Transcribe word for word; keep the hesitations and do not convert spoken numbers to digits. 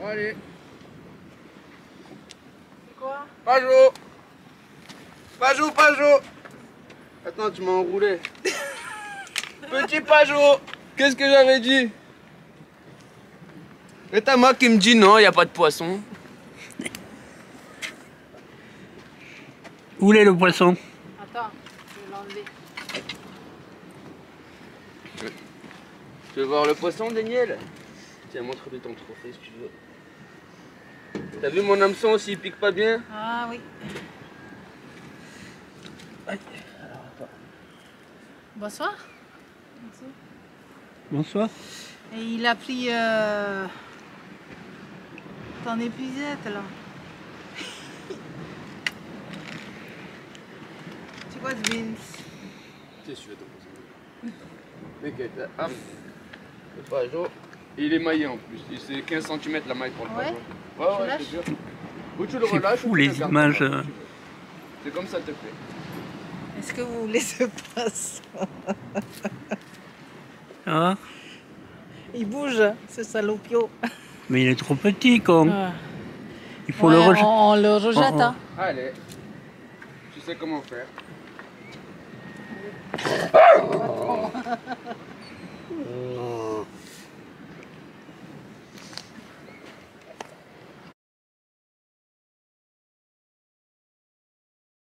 allez. C'est quoi? Pajot. Pajot, Pajot. Attends, tu m'as enroulé. Petit Pajot. Qu'est-ce que j'avais dit? Et t'as moi qui me dit non, il n'y a pas de poisson. Où est le poisson? Attends, je vais l'enlever. Tu veux voir le poisson, Daniel? Tiens, montre-lui ton trophée si tu veux. T'as vu mon hameçon aussi, il pique pas bien? Ah oui. Aïe. Alors, attends. Bonsoir. Bonsoir. Et il a pris euh, ton épuisette là. Tu vois, Vince. Qu'est-ce que tu veux ton poisson? T'inquiète, hop. Le Pajot. Il est maillé en plus. C'est quinze centimètres la maille pour le Ouais. Pajot. Tu Ouais, ouais, lâches? je te jure. Ou tu le C'est relâches fou ou tu les le gardes images. comme ça, euh. tu veux. C'est comme ça te plaît. Est-ce que vous voulez ce poisson? Ah, Il bouge, ce salopio. mais il est trop petit, con. Ah. Il faut Ouais, le rejeter. on, on le rejette. Oh, oh. Hein. Allez. Tu sais comment faire.